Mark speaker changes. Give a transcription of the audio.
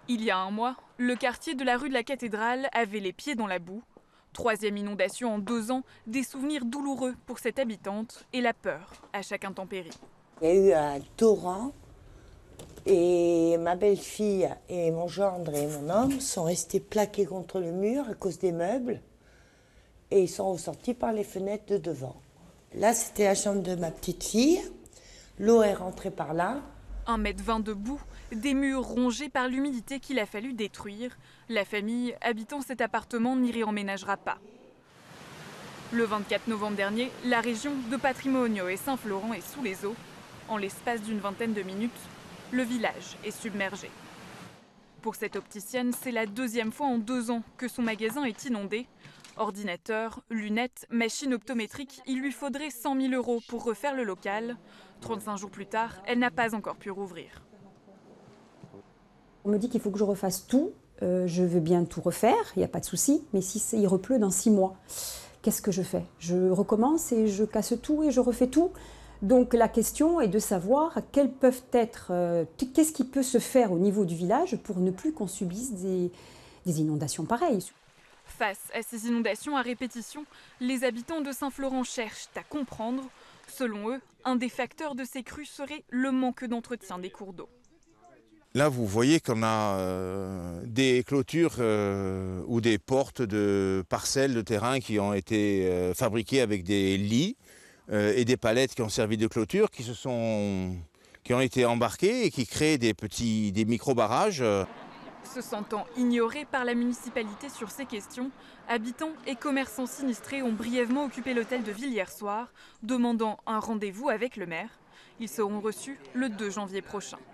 Speaker 1: Il y a un mois, le quartier de la rue de la Cathédrale avait les pieds dans la boue. Troisième inondation en 2 ans, des souvenirs douloureux pour cette habitante et la peur à chaque intempérie.
Speaker 2: Il y a eu un torrent et ma belle-fille et mon gendre et mon homme sont restés plaqués contre le mur à cause des meubles et ils sont ressortis par les fenêtres de devant. Là, c'était la chambre de ma petite fille. L'eau est rentrée par là.
Speaker 1: 1,20 m de boue, des murs rongés par l'humidité qu'il a fallu détruire. La famille habitant cet appartement n'y réemménagera pas. Le 24 novembre dernier, la région de Patrimonio et Saint-Florent est sous les eaux. En l'espace d'une vingtaine de minutes, le village est submergé. Pour cette opticienne, c'est la 2e fois en 2 ans que son magasin est inondé. Ordinateur, lunettes, machine optométrique, il lui faudrait 100 000 € pour refaire le local. 35 jours plus tard, elle n'a pas encore pu rouvrir.
Speaker 3: On me dit qu'il faut que je refasse tout. Je veux bien tout refaire, il n'y a pas de souci. Mais si il repleut dans 6 mois, qu'est-ce que je fais? Je recommence et je casse tout et je refais tout. Donc la question est de savoir quels peuvent être, qu'est-ce qui peut se faire au niveau du village pour ne plus qu'on subisse des inondations pareilles.
Speaker 1: Face à ces inondations à répétition, les habitants de Saint-Florent cherchent à comprendre. Selon eux, un des facteurs de ces crues serait le manque d'entretien des cours d'eau.
Speaker 4: Là, vous voyez qu'on a des clôtures ou des portes de parcelles de terrain qui ont été fabriquées avec des lits et des palettes qui ont servi de clôture, qui ont été embarquées et qui créent des micro-barrages.
Speaker 1: Se sentant ignorés par la municipalité sur ces questions, habitants et commerçants sinistrés ont brièvement occupé l'hôtel de ville hier soir, demandant un rendez-vous avec le maire. Ils seront reçus le 2 janvier prochain.